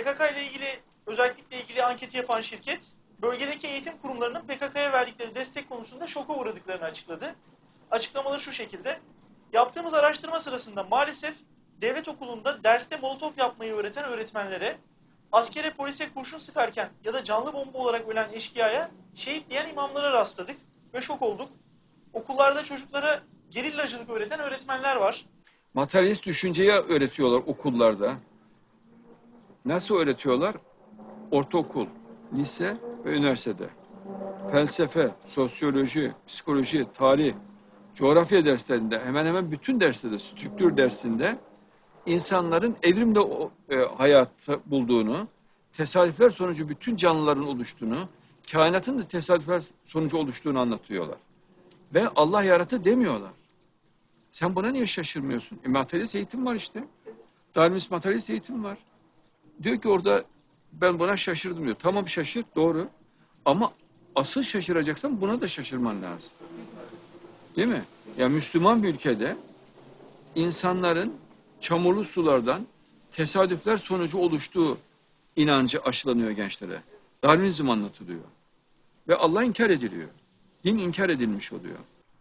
PKK ile ilgili, özellikle ilgili anketi yapan şirket, bölgedeki eğitim kurumlarının PKK'ya verdikleri destek konusunda şoka uğradıklarını açıkladı. Açıklamaları şu şekilde: yaptığımız araştırma sırasında maalesef devlet okulunda derste molotof yapmayı öğreten öğretmenlere, askere polise kurşun sıkarken ya da canlı bomba olarak ölen eşkıyaya şehit diyen imamlara rastladık ve şok olduk. Okullarda çocuklara gerillacılık öğreten öğretmenler var. Materyalist düşünceyi öğretiyorlar okullarda. Nasıl öğretiyorlar? Ortaokul, lise ve üniversitede. Felsefe, sosyoloji, psikoloji, tarih, coğrafya derslerinde, hemen hemen bütün derslerde, strüktür dersinde insanların evrimde hayatı bulduğunu, tesadüfler sonucu bütün canlıların oluştuğunu, kainatın da tesadüfler sonucu oluştuğunu anlatıyorlar. Ve Allah yarattı demiyorlar. Sen buna niye şaşırmıyorsun? Materyalist eğitim var işte. Darwinist materyalist eğitim var. Diyor ki orada ben buna şaşırdım diyor. Tamam şaşır, doğru. Ama asıl şaşıracaksan buna da şaşırman lazım. Değil mi? Ya Müslüman bir ülkede insanların çamurlu sulardan tesadüfler sonucu oluştuğu inancı aşılanıyor gençlere. Darwinizm anlatılıyor. Ve Allah inkar ediliyor. Din inkar edilmiş oluyor.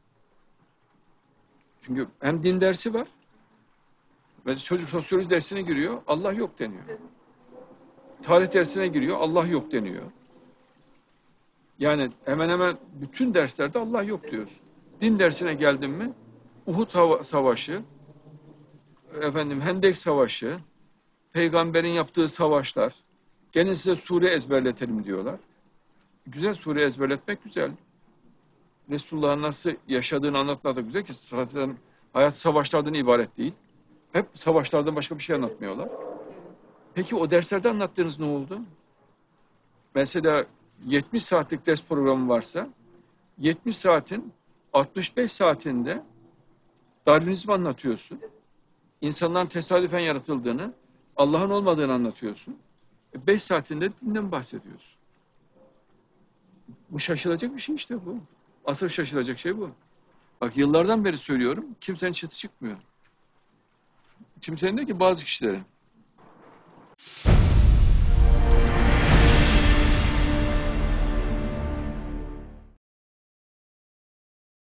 Çünkü hem din dersi var. Mesela çocuk sosyoloji dersine giriyor, Allah yok deniyor. Tarih dersine giriyor, Allah yok deniyor. Yani hemen hemen bütün derslerde Allah yok diyoruz. Din dersine geldin mi, Uhud Savaşı, Hendek Savaşı, peygamberin yaptığı savaşlar, gene size sure ezberletelim diyorlar. Güzel, sure ezberletmek güzel. Resulullah'ın nasıl yaşadığını anlatmak da güzel ki zaten hayat savaşlardan ibaret değil. Hep savaşlardan başka bir şey anlatmıyorlar. Peki o derslerde anlattığınız ne oldu? Mesela 70 saatlik ders programı varsa 70 saatin 65 saatinde Darwinizmi anlatıyorsun. İnsanların tesadüfen yaratıldığını, Allah'ın olmadığını anlatıyorsun. 5 saatinde dinden bahsediyorsun. Bu şaşılacak bir şey işte bu. Asıl şaşılacak şey bu. Bak yıllardan beri söylüyorum, kimsenin çıtı çıkmıyor. Kimsenin de ki bazı kişilere.